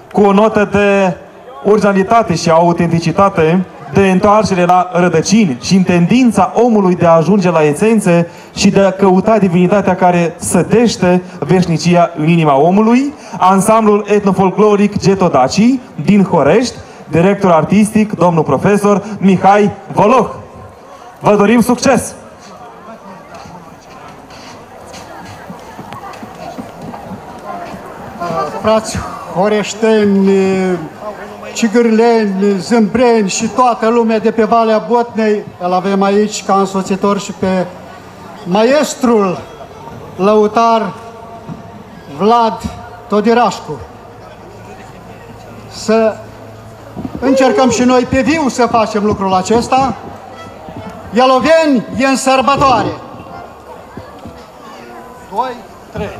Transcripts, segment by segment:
cu o notă de originalitate și autenticitate, de întoarcere la rădăcini și în tendința omului de a ajunge la esențe și de a căuta divinitatea care sădește veșnicia în inima omului, ansamblul etnofolcloric Getodaci din Horești, director artistic, domnul profesor Mihai Voloh. Vă dorim succes! Frați horeșteni, cigârleni, zâmbreni și toată lumea de pe Valea Botnei, îl avem aici ca însoțitor și pe maestrul lăutar Vlad Todirașcu. Să încercăm și noi pe viu să facem lucrul acesta. Ialoveni e în sărbătoare. 2, 3.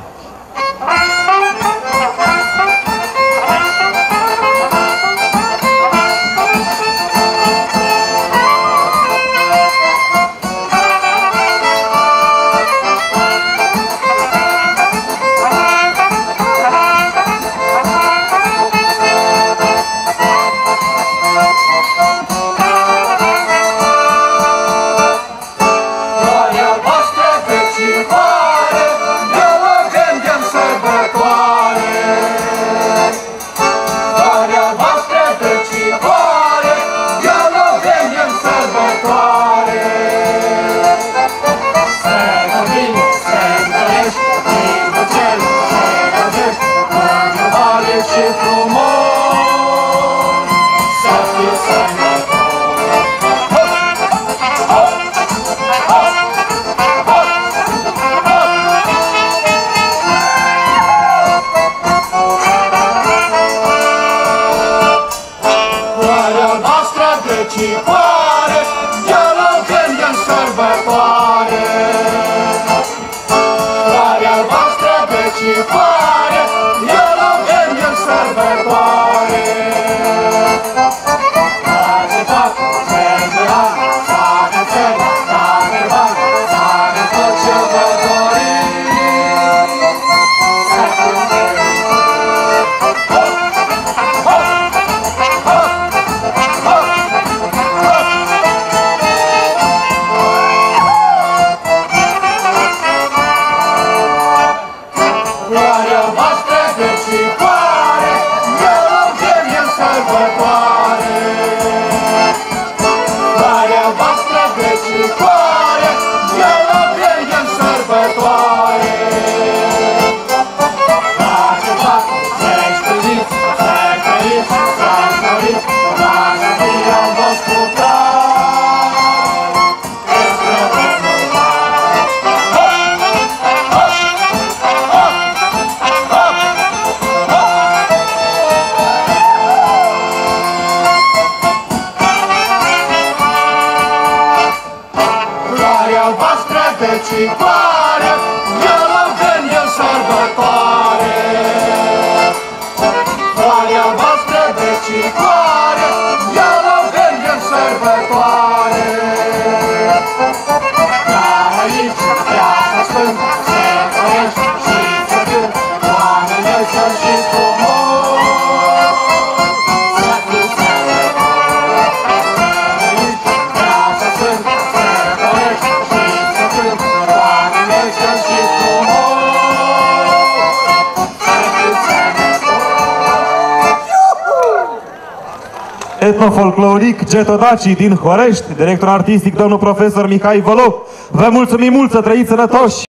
Etnofolcloric Getodaci din Horești, director artistic domnul profesor Mihai Voloh. Vă mulțumim mult, să trăiți sănătoși!